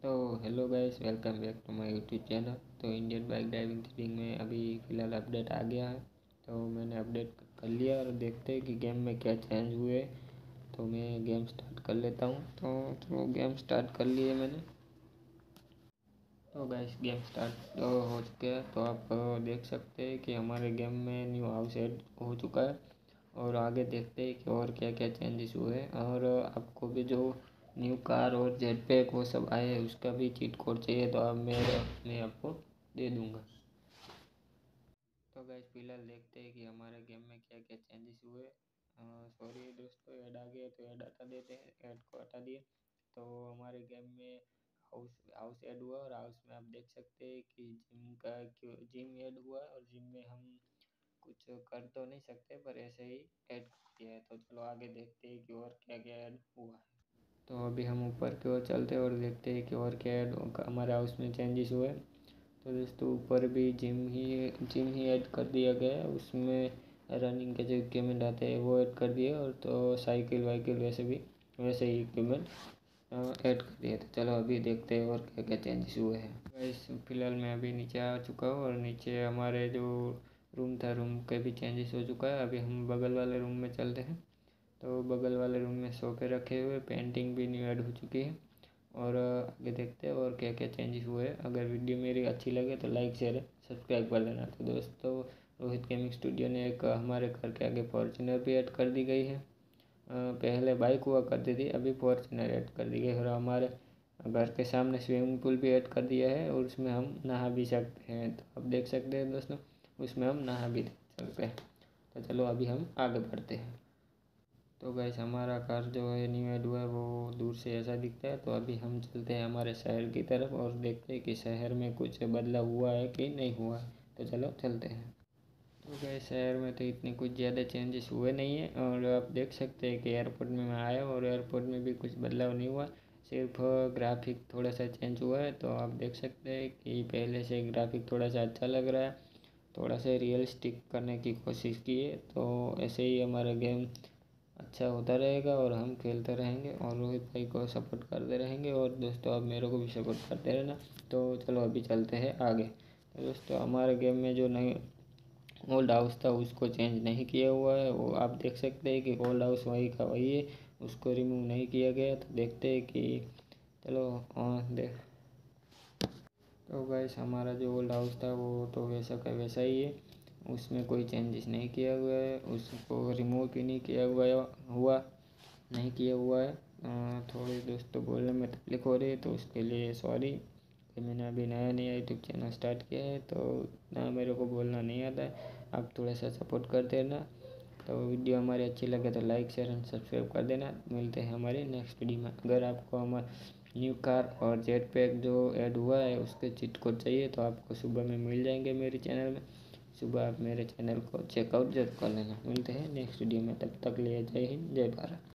तो hello guys, welcome back to my YouTube channel. तो Indian bike driving thrilling में अभी फ़िलहाल अपडेट आ गया है। तो मैंने अपडेट कर लिया और देखते हैं कि गेम में क्या चेंज हुए। तो मैं गेम स्टार्ट कर लेता हूँ। तो गेम स्टार्ट कर लिए मैंने। तो गाइस गेम स्टार्ट हो चुके हैं। तो आप देख सकते हैं कि हमारे गेम में न्यू हाउस ऐड हो चुका है। और आगे देखते हैं कि और क्या क्या चेंजेस हुए हैं। और आपको भी जो न्यू कार और जेट पैक वो सब आए हैं उसका भी चीट कोड चाहिए तो अब मैं आपको दे दूंगा। तो गाइस फिलहाल देखते हैं कि हमारे गेम में क्या क्या चेंजेस हुए। सॉरी दोस्तों, ऐड आ गया तो ऐड हटा देते हैं, ऐड को हटा दिए। तो हमारे गेम में हाउस हाउस ऐड हुआ और हाउस में आप देख सकते हैं कि जिम का क्यों जिम ऐड हुआ। और जिम में हम कुछ कर तो नहीं सकते पर ऐसे ही ऐड कर दिया है। तो चलो आगे देखते हैं कि और क्या क्या ऐड हुआ है। तो अभी हम ऊपर की ओर चलते हैं और देखते हैं कि और क्या ऐड हमारे हाउस में चेंजेस हुए। तो दोस्तों ऊपर भी जिम ही ऐड कर दिया गया है। उसमें रनिंग के जो इक्विपमेंट आते हैं वो ऐड कर दिए। और तो साइकिल वाइकिल वैसे ही इक्विपमेंट ऐड कर दिए। तो चलो अभी देखते हैं और क्या क्या चेंजेस हुए हैं। इस फिलहाल मैं अभी नीचे आ चुका हूँ और नीचे हमारे जो रूम था, रूम के भी चेंजेस हो चुका है। अभी हम बगल वाले रूम में चलते हैं। तो बगल वाले रूम में सोफे रखे हुए, पेंटिंग भी न्यू ऐड हो चुकी है। और आगे देखते हैं और क्या क्या चेंजेस हुए। अगर वीडियो मेरी अच्छी लगे तो लाइक शेयर सब्सक्राइब कर देना। तो दोस्तों रोहित गेमिंग स्टूडियो ने एक हमारे घर के आगे फॉर्च्यूनर भी ऐड कर दी गई है। पहले बाइक हुआ करती थी, अभी फॉर्च्यूनर ऐड कर दी गई है। और हमारे घर के सामने स्विमिंग पूल भी ऐड कर दिया है और उसमें हम नहा भी सकते हैं। तो आप देख सकते हैं दोस्तों, उसमें हम नहा भी सकते हैं। तो चलो अभी हम आगे बढ़ते हैं। तो गैस हमारा कार जो है न्यू ऐड हुआ है वो दूर से ऐसा दिखता है। तो अभी हम चलते हैं हमारे शहर की तरफ और देखते हैं कि शहर में कुछ बदलाव हुआ है कि नहीं हुआ है। तो चलो चलते हैं। तो गैस शहर में तो इतने कुछ ज़्यादा चेंजेस हुए नहीं है। और आप देख सकते हैं कि एयरपोर्ट में मैं आया और एयरपोर्ट में भी कुछ बदलाव नहीं हुआ, सिर्फ ग्राफिक थोड़ा सा चेंज हुआ है। तो आप देख सकते हैं कि पहले से ग्राफिक थोड़ा सा अच्छा लग रहा है, थोड़ा सा रियलिस्टिक करने की कोशिश की है। तो ऐसे ही हमारा गेम अच्छा होता रहेगा और हम खेलते रहेंगे और रोहित भाई को सपोर्ट करते रहेंगे। और दोस्तों आप मेरे को भी सपोर्ट करते रहना। तो चलो अभी चलते हैं आगे। तो दोस्तों हमारे गेम में जो नई ओल्ड हाउस था उसको चेंज नहीं किया हुआ है। वो आप देख सकते हैं कि ओल्ड हाउस वही का वही है, उसको रिमूव नहीं किया गया। तो देखते हैं कि चलो देख। तो गाइस हमारा जो ओल्ड हाउस था वो तो वैसा का वैसा ही है, उसमें कोई चेंजेस नहीं किया हुआ है, उसको रिमूव भी नहीं किया हुआ नहीं किया हुआ है। थोड़ी दोस्तों बोलने में तकलीफ हो रही है तो उसके लिए सॉरी। कि मैंने अभी नया नया यूट्यूब चैनल स्टार्ट किया है तो ना मेरे को बोलना नहीं आता है। आप थोड़ा सा सपोर्ट कर देना। तो वीडियो हमारी अच्छी लगे तो लाइक शेयर एंड सब्सक्राइब कर देना। मिलते हैं हमारे नेक्स्ट वीडियो में। अगर आपको हमारा न्यू कार और जेट पैक जो ऐड हुआ है उसके चीट कोड चाहिए तो आपको सुबह में मिल जाएंगे मेरे चैनल में। सुबह आप मेरे चैनल को चेकआउट जरूर कर लेना। मिलते हैं नेक्स्ट वीडियो में, तब तक लिए जय हिंद जय भारत।